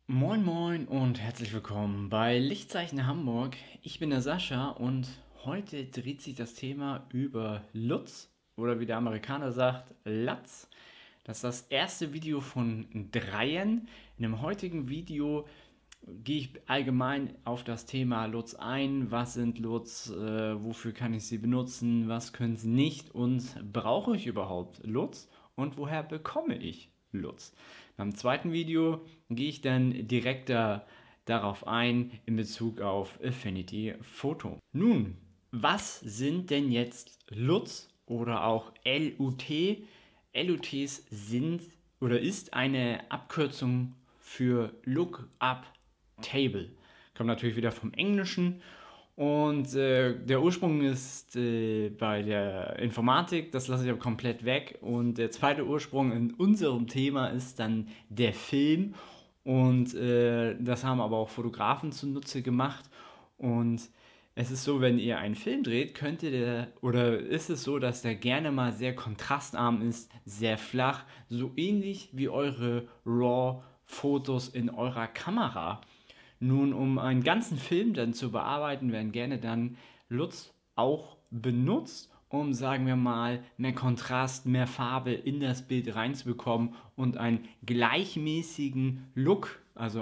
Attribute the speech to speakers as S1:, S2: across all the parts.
S1: Moin Moin und herzlich willkommen bei Lichtzeichen Hamburg. Ich bin der Sascha und heute dreht sich das Thema über Lutz oder wie der Amerikaner sagt, Latz. Das ist das erste Video von dreien. In dem heutigen Video gehe ich allgemein auf das Thema Lutz ein. Was sind Lutz? Wofür kann ich sie benutzen? Was können sie nicht? Und brauche ich überhaupt Lutz? Und woher bekomme ich Lutz? Beim zweiten Video gehe ich dann direkter darauf ein in Bezug auf Affinity Photo. Nun, was sind denn jetzt LUTs oder auch LUT? LUTs sind oder ist eine Abkürzung für Lookup Table. Kommt natürlich wieder vom Englischen und der Ursprung ist bei der Informatik, das lasse ich aber komplett weg. Und der zweite Ursprung in unserem Thema ist dann der Film. Und das haben aber auch Fotografen zunutze gemacht. Und es ist so, wenn ihr einen Film dreht, oder ist es so, dass der gerne mal sehr kontrastarm ist, sehr flach, so ähnlich wie eure RAW-Fotos in eurer Kamera. Nun, um einen ganzen Film dann zu bearbeiten, werden gerne dann LUTs auch benutzt, um, sagen wir mal, mehr Kontrast, mehr Farbe in das Bild reinzubekommen und einen gleichmäßigen Look, also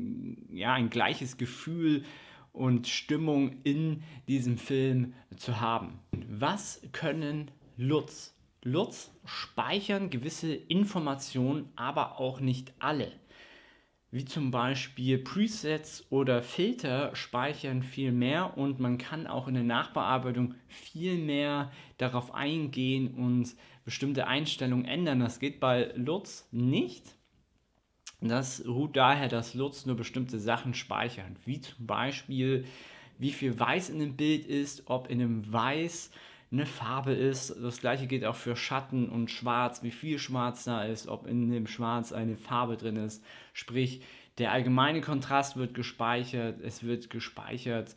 S1: ein gleiches Gefühl und Stimmung in diesem Film zu haben. Was können LUTs? LUTs speichern gewisse Informationen, aber auch nicht alle. Wie zum Beispiel Presets oder Filter speichern viel mehr und man kann auch in der Nachbearbeitung viel mehr darauf eingehen und bestimmte Einstellungen ändern. Das geht bei LUTs nicht. Das ruht daher, dass LUTs nur bestimmte Sachen speichern, wie zum Beispiel, wie viel Weiß in dem Bild ist, ob in dem Weiß eine Farbe ist. Das gleiche gilt auch für Schatten und Schwarz, wie viel Schwarz da ist, ob in dem Schwarz eine Farbe drin ist. Sprich, der allgemeine Kontrast wird gespeichert, es wird gespeichert,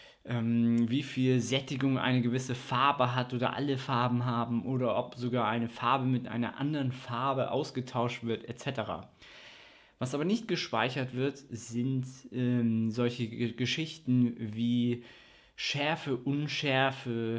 S1: wie viel Sättigung eine gewisse Farbe hat oder alle Farben haben oder ob sogar eine Farbe mit einer anderen Farbe ausgetauscht wird, etc. Was aber nicht gespeichert wird, sind solche Geschichten wie Schärfe, Unschärfe,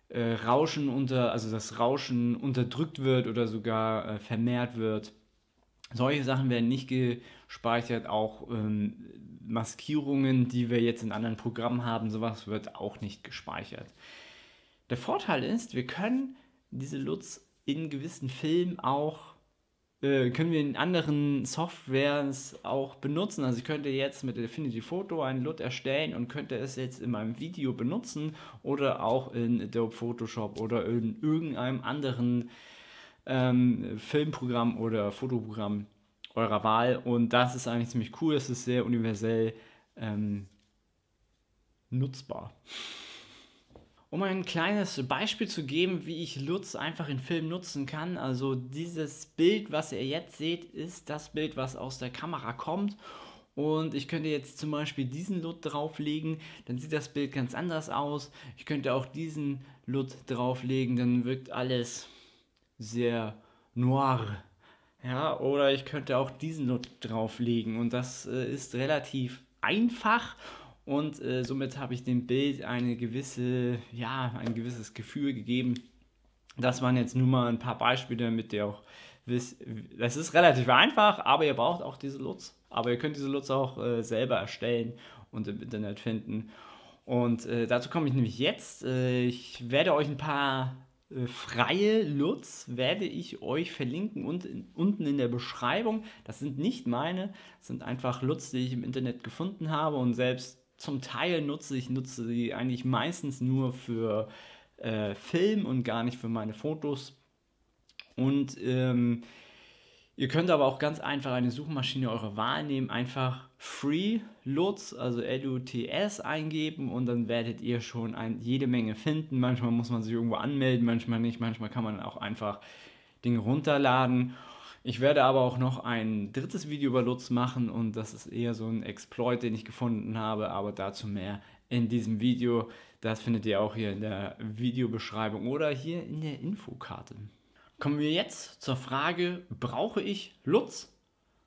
S1: also das Rauschen unterdrückt wird oder sogar vermehrt wird. Solche Sachen werden nicht gespeichert, auch Maskierungen, die wir jetzt in anderen Programmen haben, sowas wird auch nicht gespeichert. Der Vorteil ist, wir können diese LUTs in gewissen Filmen auch können wir in anderen Softwares auch benutzen. Also ich könnte jetzt mit Affinity Photo einen LUT erstellen und könnte es jetzt in meinem Video benutzen oder auch in Adobe Photoshop oder in irgendeinem anderen Filmprogramm oder Fotoprogramm eurer Wahl. Und das ist eigentlich ziemlich cool. Es ist sehr universell ähm, nutzbar. Um ein kleines Beispiel zu geben, wie ich LUTs einfach in Filmen nutzen kann, also dieses Bild, was ihr jetzt seht, ist das Bild, was aus der Kamera kommt. Und ich könnte jetzt zum Beispiel diesen LUT drauflegen, dann sieht das Bild ganz anders aus. Ich könnte auch diesen LUT drauflegen, dann wirkt alles sehr noir. Ja, oder ich könnte auch diesen LUT drauflegen und das ist relativ einfach und somit habe ich dem Bild ein gewisses Gefühl gegeben. Das waren jetzt nur mal ein paar Beispiele, damit ihr auch wisst, das ist relativ einfach, aber ihr braucht auch diese LUTs. Aber ihr könnt diese LUTs auch selber erstellen und im Internet finden. Und dazu komme ich nämlich jetzt. Ich werde euch ein paar freie LUTs werde ich euch verlinken und unten in der Beschreibung. Das sind nicht meine, das sind einfach LUTs, die ich im Internet gefunden habe und selbst zum Teil nutze sie eigentlich meistens nur für Film und gar nicht für meine Fotos. Und ihr könnt aber auch ganz einfach eine Suchmaschine eurer Wahl nehmen, einfach Free LUTs, also LUTS eingeben und dann werdet ihr schon jede Menge finden. Manchmal muss man sich irgendwo anmelden, manchmal nicht, manchmal kann man auch einfach Dinge runterladen. Ich werde aber auch noch ein drittes Video über LUTs machen und das ist eher so ein Exploit, den ich gefunden habe, aber dazu mehr in diesem Video. Das findet ihr auch hier in der Videobeschreibung oder hier in der Infokarte. Kommen wir jetzt zur Frage, brauche ich LUTs?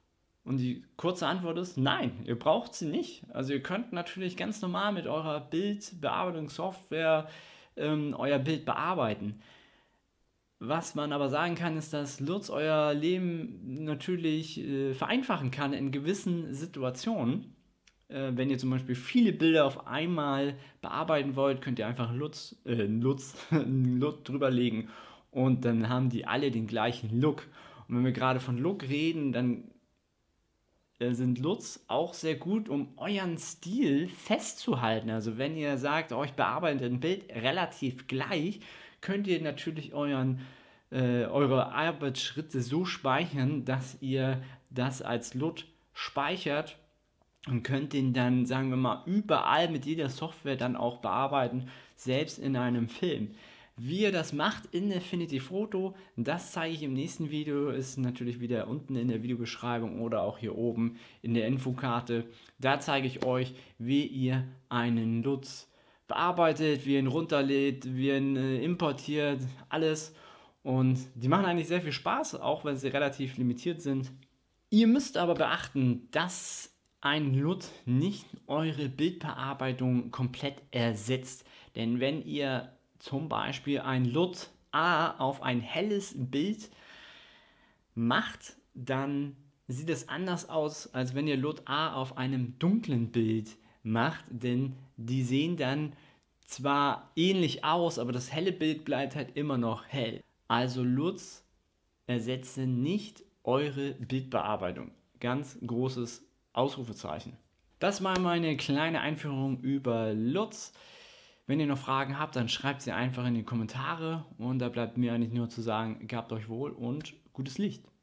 S1: Und die kurze Antwort ist, nein, ihr braucht sie nicht. Also ihr könnt natürlich ganz normal mit eurer Bildbearbeitungssoftware euer Bild bearbeiten. Was man aber sagen kann, ist, dass Lutz euer Leben natürlich vereinfachen kann in gewissen Situationen. Wenn ihr zum Beispiel viele Bilder auf einmal bearbeiten wollt, könnt ihr einfach einen Lutz drüberlegen und dann haben die alle den gleichen Look. Und wenn wir gerade von Look reden, dann sind Lutz auch sehr gut, um euren Stil festzuhalten. Also wenn ihr sagt, oh, ich bearbeite ein Bild relativ gleich, könnt ihr natürlich eure Arbeitsschritte so speichern, dass ihr das als LUT speichert und könnt den dann, sagen wir mal, überall mit jeder Software dann auch bearbeiten, selbst in einem Film. Wie ihr das macht in Affinity Photo, das zeige ich im nächsten Video, ist natürlich wieder unten in der Videobeschreibung oder auch hier oben in der Infokarte. Da zeige ich euch, wie ihr einen Lutz bearbeitet, wie ihr ihn runterlädt, wie ihr ihn importiert, alles. Und die machen eigentlich sehr viel Spaß, auch wenn sie relativ limitiert sind. Ihr müsst aber beachten, dass ein LUT nicht eure Bildbearbeitung komplett ersetzt. Denn wenn ihr zum Beispiel ein LUT A auf ein helles Bild macht, dann sieht es anders aus, als wenn ihr LUT A auf einem dunklen Bild macht, denn die sehen dann zwar ähnlich aus, aber das helle Bild bleibt halt immer noch hell. Also LUTs ersetzen nicht eure Bildbearbeitung. Ganz großes Ausrufezeichen. Das war meine kleine Einführung über LUTs. Wenn ihr noch Fragen habt, dann schreibt sie einfach in die Kommentare und da bleibt mir eigentlich nur zu sagen, gehabt euch wohl und gutes Licht.